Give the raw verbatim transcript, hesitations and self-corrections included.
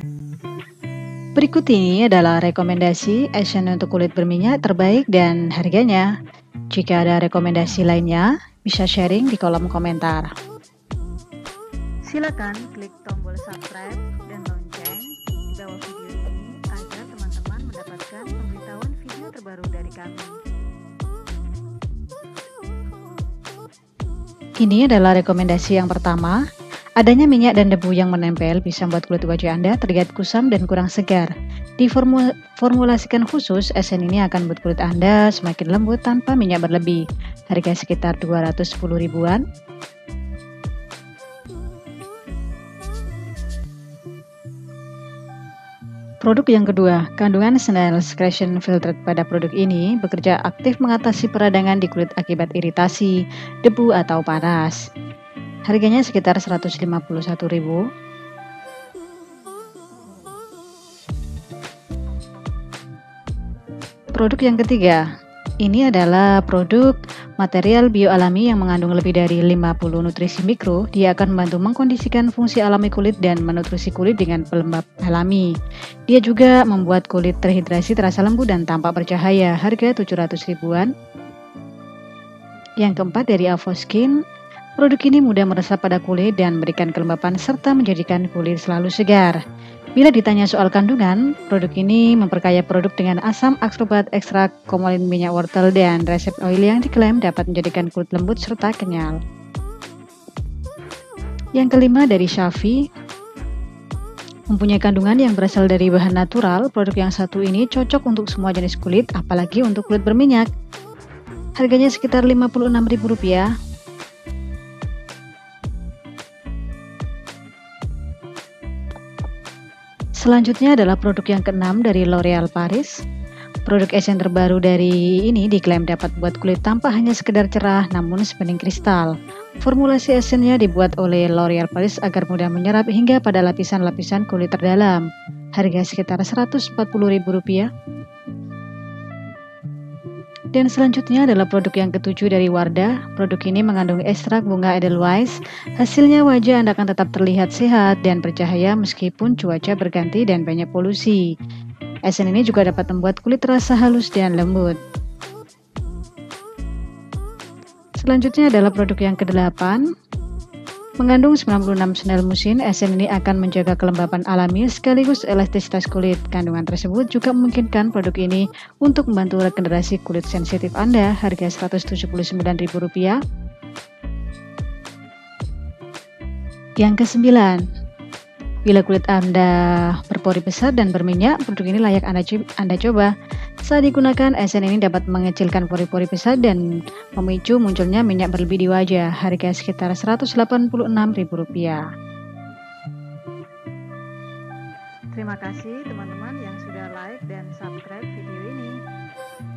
Berikut ini adalah rekomendasi Essence untuk kulit berminyak terbaik dan harganya. Jika ada rekomendasi lainnya, bisa sharing di kolom komentar. Silakan klik tombol subscribe dan lonceng di bawah video ini agar teman-teman mendapatkan pemberitahuan video terbaru dari kami. Ini adalah rekomendasi yang pertama. Adanya minyak dan debu yang menempel bisa membuat kulit wajah Anda terlihat kusam dan kurang segar. Diformulasikan khusus, Essence ini akan membuat kulit Anda semakin lembut tanpa minyak berlebih. Harga sekitar dua ratus sepuluh ribuan. Produk yang kedua, kandungan Snail Secretion Filtrate pada produk ini bekerja aktif mengatasi peradangan di kulit akibat iritasi, debu atau panas. Harganya sekitar seratus lima puluh satu ribu. Produk yang ketiga, ini adalah produk material bioalami yang mengandung lebih dari lima puluh nutrisi mikro. Dia akan membantu mengkondisikan fungsi alami kulit dan menutrisi kulit dengan pelembab alami. Dia juga membuat kulit terhidrasi, terasa lembut dan tampak bercahaya. Harga tujuh ratus ribuan. Yang keempat dari Avoskin. Produk ini mudah meresap pada kulit dan memberikan kelembapan serta menjadikan kulit selalu segar. Bila ditanya soal kandungan, produk ini memperkaya produk dengan asam ascorbat, ekstrak komolin minyak wortel, dan resep oil yang diklaim dapat menjadikan kulit lembut serta kenyal. Yang kelima dari Shafi, mempunyai kandungan yang berasal dari bahan natural. Produk yang satu ini cocok untuk semua jenis kulit, apalagi untuk kulit berminyak. Harganya sekitar lima puluh enam ribu rupiah. Selanjutnya adalah produk yang keenam dari L'Oreal Paris. Produk Essence terbaru dari ini diklaim dapat buat kulit tampak hanya sekedar cerah namun sebening kristal. Formulasi Essence-nya dibuat oleh L'Oreal Paris agar mudah menyerap hingga pada lapisan-lapisan kulit terdalam. Harga sekitar seratus empat puluh ribu rupiah. Dan selanjutnya adalah produk yang ketujuh dari Wardah. Produk ini mengandung ekstrak bunga Edelweiss. Hasilnya wajah Anda akan tetap terlihat sehat dan bercahaya meskipun cuaca berganti dan banyak polusi. Essence ini juga dapat membuat kulit terasa halus dan lembut. Selanjutnya adalah produk yang kedelapan. Mengandung sembilan puluh enam Snail Mucin, Essence ini akan menjaga kelembapan alami sekaligus elastisitas kulit. Kandungan tersebut juga memungkinkan produk ini untuk membantu regenerasi kulit sensitif Anda. Harga seratus tujuh puluh sembilan ribu rupiah. Yang kesembilan, bila kulit Anda berpori besar dan berminyak, produk ini layak Anda, anda coba. Saat digunakan, Essence ini dapat mengecilkan pori-pori besar dan memicu munculnya minyak berlebih di wajah. Harga sekitar seratus delapan puluh enam ribu rupiah. Terima kasih teman-teman yang sudah like dan subscribe video ini.